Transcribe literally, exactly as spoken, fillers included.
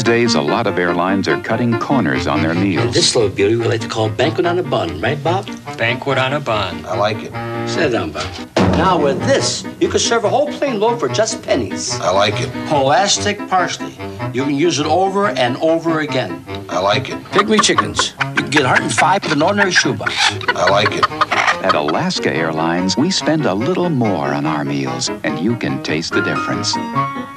days, a lot of airlines are cutting corners on their meals. This little beauty we like to call banquet on a bun, right, Bob? Banquet on a bun. I like it. Sit down, Bob. Now with this, you can serve a whole plain loaf for just pennies. I like it. Holistic parsley. You can use it over and over again. I like it. Pygmy chickens. You can get one hundred five with an ordinary shoebox. I like it. At Alaska Airlines, we spend a little more on our meals, and you can taste the difference.